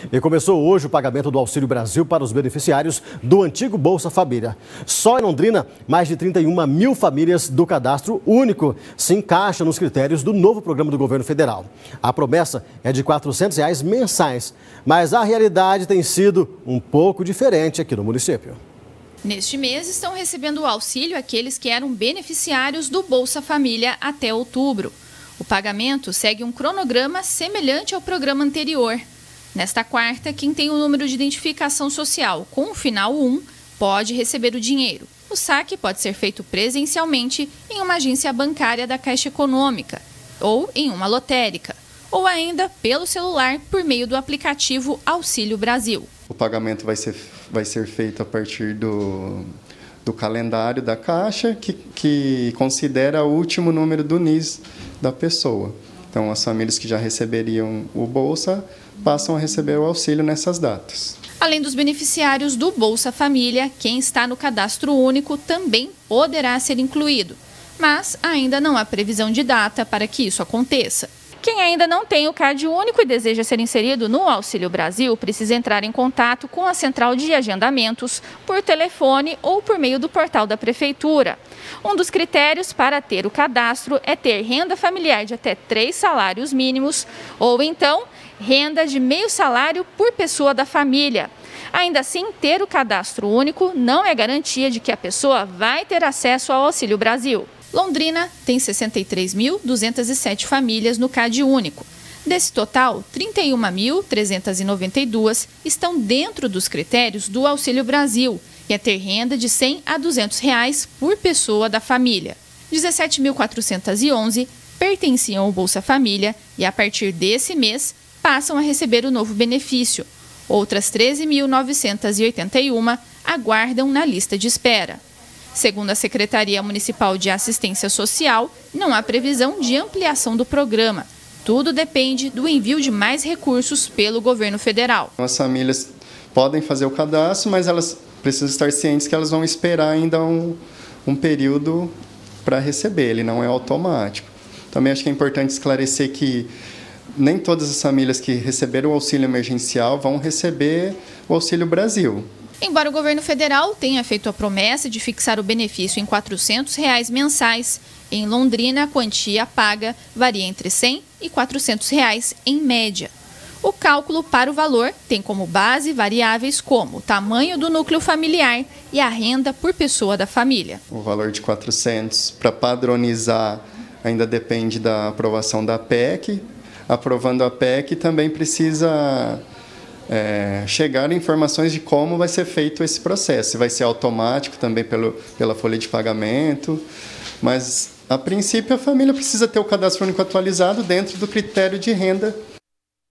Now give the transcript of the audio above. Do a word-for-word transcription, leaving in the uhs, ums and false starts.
E começou hoje o pagamento do Auxílio Brasil para os beneficiários do antigo Bolsa Família. Só em Londrina, mais de trinta e uma mil famílias do cadastro único se encaixam nos critérios do novo programa do governo federal. A promessa é de quatrocentos reais mensais, mas a realidade tem sido um pouco diferente aqui no município. Neste mês estão recebendo o auxílio aqueles que eram beneficiários do Bolsa Família até outubro. O pagamento segue um cronograma semelhante ao programa anterior. Nesta quarta, quem tem o número de identificação social com o final um pode receber o dinheiro. O saque pode ser feito presencialmente em uma agência bancária da Caixa Econômica ou em uma lotérica, ou ainda pelo celular por meio do aplicativo Auxílio Brasil. O pagamento vai ser, vai ser feito a partir do, do calendário da Caixa, que, que considera o último número do N I S da pessoa. Então, as famílias que já receberiam o Bolsa passam a receber o auxílio nessas datas. Além dos beneficiários do Bolsa Família, quem está no cadastro único também poderá ser incluído, mas ainda não há previsão de data para que isso aconteça. Quem ainda não tem o Cade Único e deseja ser inserido no Auxílio Brasil precisa entrar em contato com a central de agendamentos por telefone ou por meio do portal da Prefeitura. Um dos critérios para ter o cadastro é ter renda familiar de até três salários mínimos ou então renda de meio salário por pessoa da família. Ainda assim, ter o cadastro único não é garantia de que a pessoa vai ter acesso ao Auxílio Brasil. Londrina tem sessenta e três mil duzentas e sete famílias no Cade Único. Desse total, trinta e uma mil trezentas e noventa e duas estão dentro dos critérios do Auxílio Brasil, que é ter renda de cem a duzentos reais por pessoa da família. dezessete mil quatrocentas e onze pertenciam ao Bolsa Família e, a partir desse mês, passam a receber o novo benefício. Outras treze mil novecentas e oitenta e uma aguardam na lista de espera. Segundo a Secretaria Municipal de Assistência Social, não há previsão de ampliação do programa. Tudo depende do envio de mais recursos pelo governo federal. As famílias podem fazer o cadastro, mas elas precisam estar cientes que elas vão esperar ainda um, um período para receber, ele não é automático. Também acho que é importante esclarecer que nem todas as famílias que receberam o auxílio emergencial vão receber o Auxílio Brasil. Embora o governo federal tenha feito a promessa de fixar o benefício em quatrocentos reais mensais, em Londrina a quantia paga varia entre cem e quatrocentos reais em média. O cálculo para o valor tem como base variáveis como o tamanho do núcleo familiar e a renda por pessoa da família. O valor de quatrocentos, para padronizar, ainda depende da aprovação da P E C. Aprovando a P E C, também precisa é, chegar informações de como vai ser feito esse processo. Se vai ser automático também pelo, pela folha de pagamento, mas, a princípio, a família precisa ter o cadastro único atualizado dentro do critério de renda